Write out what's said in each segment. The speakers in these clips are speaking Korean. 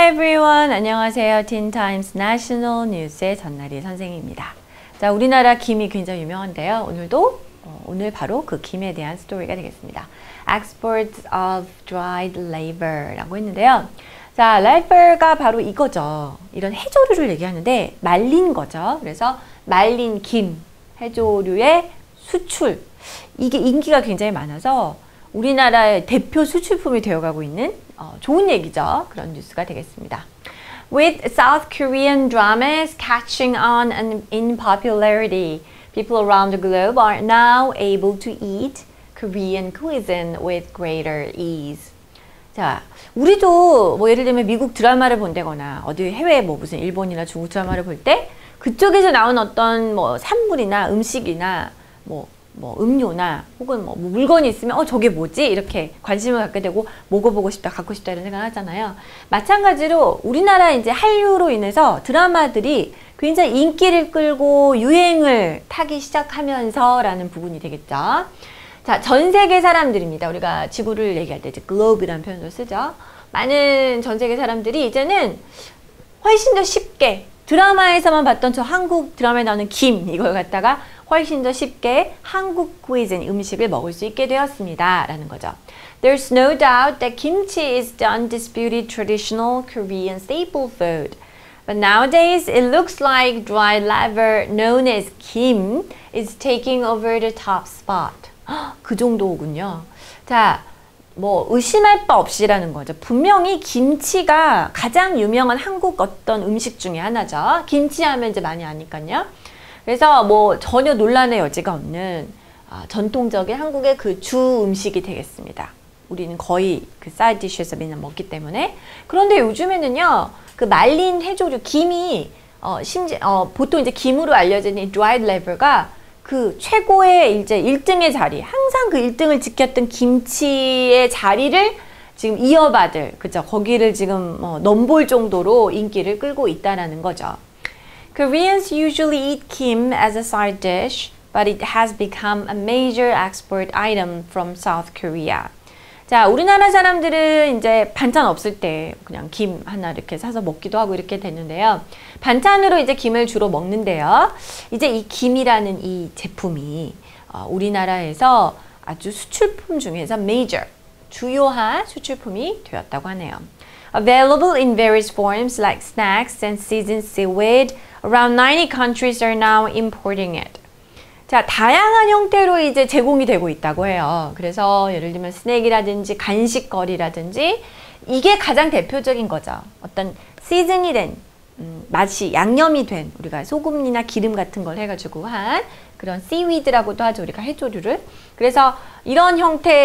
Hi everyone. 안녕하세요. Teen Times National News의 전나리 선생님입니다. 자, 우리나라 김이 굉장히 유명한데요. 오늘 바로 그 김에 대한 스토리가 되겠습니다. Exports of dried labor라고 했는데요. 자, labor가 바로 이거죠. 이런 해조류를 얘기하는데 말린 거죠. 그래서 말린 김, 해조류의 수출. 이게 인기가 굉장히 많아서 우리나라의 대표 수출품이 되어가고 있는 좋은 얘기죠. 그런 뉴스가 되겠습니다. With South Korean dramas catching on in popularity, people around the globe are now able to eat Korean cuisine with greater ease. 자, 우리도 뭐 예를 들면 미국 드라마를 본다거나 어디 해외 뭐 무슨 일본이나 중국 드라마를 볼 때 그쪽에서 나온 어떤 뭐 산물이나 음식이나 뭐 음료나 혹은 뭐 물건이 있으면 저게 뭐지? 이렇게 관심을 갖게 되고 먹어보고 싶다, 갖고 싶다 이런 생각을 하잖아요. 마찬가지로 우리나라 이제 한류로 인해서 드라마들이 굉장히 인기를 끌고 유행을 타기 시작하면서 라는 부분이 되겠죠. 자, 전 세계 사람들입니다. 우리가 지구를 얘기할 때 이제 globe이라는 표현을 쓰죠. 많은 전 세계 사람들이 이제는 훨씬 더 쉽게 드라마에서만 봤던 저 한국 드라마에 나오는 김 이걸 갖다가 훨씬 더 쉽게 한국 cuisine 음식을 먹을 수 있게 되었습니다. 라는 거죠. There's no doubt that kimchi is the undisputed traditional Korean staple food. But nowadays, it looks like dried laver known as kim is taking over the top spot. 그 정도군요. 자, 뭐 의심할 바 없이라는 거죠. 분명히 김치가 가장 유명한 한국 어떤 음식 중에 하나죠. 김치 하면 이제 많이 아니까요. 그래서 뭐 전혀 논란의 여지가 없는 전통적인 한국의 그 주 음식이 되겠습니다. 우리는 거의 그 사이드 디쉬에서 맨날 먹기 때문에. 그런데 요즘에는요, 그 말린 해조류 김이 보통 이제 김으로 알려진 이 dried laver가 그 최고의 이제 1등의 자리, 항상 그 1등을 지켰던 김치의 자리를 지금 이어받을, 그죠? 거기를 지금 넘볼 정도로 인기를 끌고 있다라는 거죠. Koreans usually eat kim as a side dish, but it has become a major export item from South Korea. 자, 우리나라 사람들은 이제 반찬 없을 때 그냥 김 하나 이렇게 사서 먹기도 하고 이렇게 됐는데요. 반찬으로 이제 김을 주로 먹는데요. 이제 이 김이라는 이 제품이 우리나라에서 아주 수출품 중에서 major, 주요한 수출품이 되었다고 하네요. Available in various forms like snacks and seasoned seaweed, around 90 countries are now importing it. 자, 다양한 형태로 이제 제공이 되고 있다고 해요. 그래서 예를 들면 스낵이라든지 간식거리라든지 이게 가장 대표적인 거죠. 어떤 시즌이 된 맛이 양념이 된 우리가 소금이나 기름 같은 걸 해가지고 한 그런 씨위드라고도 하죠. 우리가 해조류를. 그래서 이런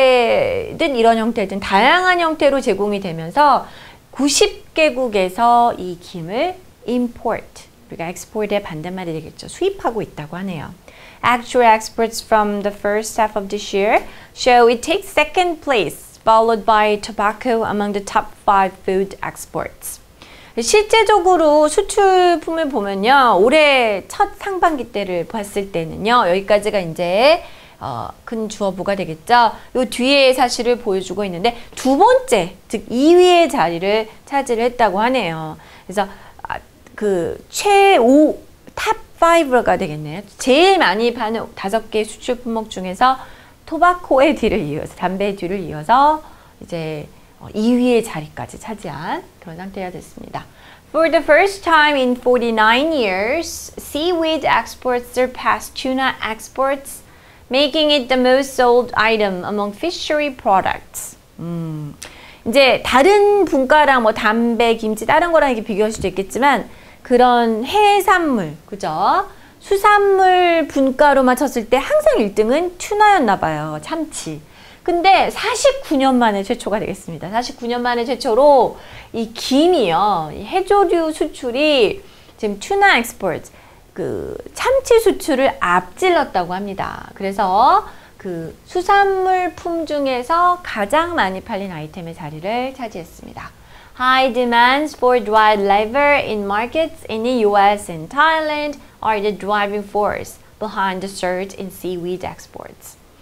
형태든 다양한 형태로 제공이 되면서 90개국에서 이 김을 import, 우리가 export의 반대말이 되겠죠. 수입하고 있다고 하네요. Actual exports from the first half of this year show it takes second place, followed by tobacco among the top 5 food exports. 실제적으로 수출품을 보면요, 올해 첫 상반기 때를 봤을 때는요, 여기까지가 이제 큰 주어부가 되겠죠. 요 뒤에 사실을 보여주고 있는데 두 번째, 즉 2위의 자리를 차지를 했다고 하네요. 그래서 그 탑 5가 되겠네요. 제일 많이 파는 5개 수출 품목 중에서 토바코의 뒤를 이어서, 담배의 뒤를 이어서 이제 2위의 자리까지 차지한 그런 상태가 됐습니다. For the first time in 49 years, seaweed exports surpassed tuna exports, making it the most sold item among fishery products. 이제 다른 분과랑 뭐 담배, 김치, 다른 거랑 이렇게 비교할 수도 있겠지만 그런 해산물, 그죠? 수산물 분과로만 쳤을 때 항상 1등은 튜나였나 봐요. 참치. 근데 49년 만에 최초가 되겠습니다. 49년 만에 최초로 이 김이요, 이 해조류 수출이 지금 튜나 엑스포트, 그 참치 수출을 앞질렀다고 합니다. 그래서 그 수산물품 중에서 가장 많이 팔린 아이템의 자리를 차지했습니다. High demands for dried laver in markets in the US and Thailand are the driving force behind the surge in seaweed exports.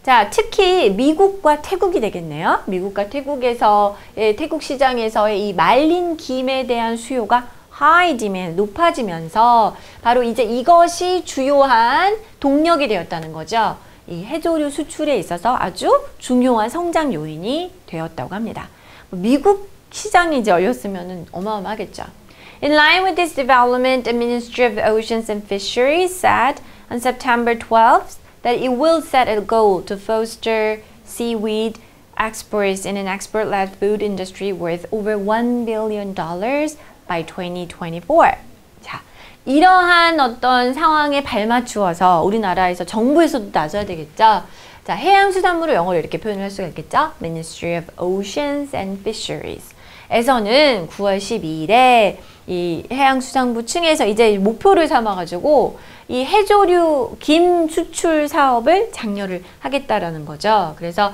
자, 특히 미국과 태국이 되겠네요. 미국과 태국에서의 태국 시장에서의 이 말린 김에 대한 수요가 high demand, 높아지면서 바로 이제 이것이 주요한 동력이 되었다는 거죠. 이 해조류 수출에 있어서 아주 중요한 성장 요인이 되었다고 합니다. 미국 시장이 이제 열렸으면 어마어마하겠죠. In line with this development, the Ministry of Oceans and Fisheries said on September 12th that it will set a goal to foster seaweed exports in an export-led food industry worth over $1 billion by 2024. 자, 이러한 어떤 상황에 발맞추어서 우리나라에서 정부에서도 나서야 되겠죠. 자, 해양수산부로 영어로 이렇게 표현을 할 수가 있겠죠. Ministry of Oceans and Fisheries 에서는 9월 12일에 이 해양수산부 층에서 이제 목표를 삼아가지고 이 해조류 김 수출 사업을 장려를 하겠다라는 거죠. 그래서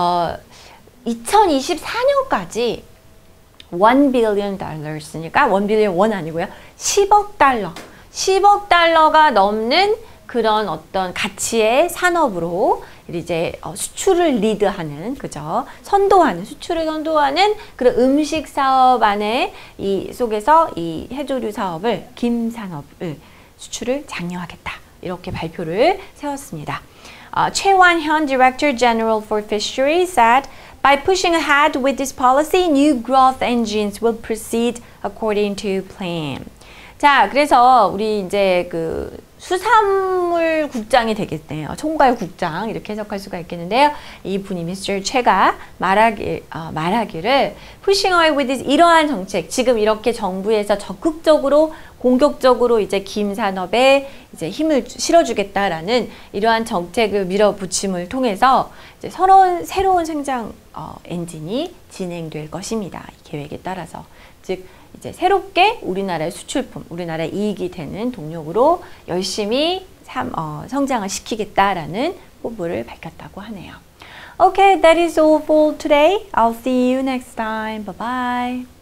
2024년까지 $1 billion 니까 $1 billion 원 아니고요. 10억 달러. 10억 달러가 넘는 그런 어떤 가치의 산업으로 이제 수출을 리드하는, 그죠? 수출을 선도하는 그런 음식 사업 안에 이 속에서 이 해조류 사업을, 김 산업을 수출을 장려하겠다. 이렇게 발표를 세웠습니다. 최완현 Director General for Fisheries said, by pushing ahead with this policy, new growth engines will proceed according to plan. 자, 그래서 우리 이제 그 수산물 국장이 되겠네요. 총괄국장 이렇게 해석할 수가 있겠는데요. 이분이 Mr. 최가 말하기를 pushing away with this 이러한 정책, 지금 이렇게 정부에서 적극적으로 공격적으로 이제 김 산업에 이제 힘을 실어주겠다라는 이러한 정책을 밀어붙임을 통해서 이제 새로운 생장 엔진이 진행될 것입니다. 이 계획에 따라서 즉. 이제 새롭게 우리나라의 수출품, 우리나라의 이익이 되는 동력으로 열심히 성장을 시키겠다라는 포부를 밝혔다고 하네요. Okay, that is all for today. I'll see you next time. Bye bye.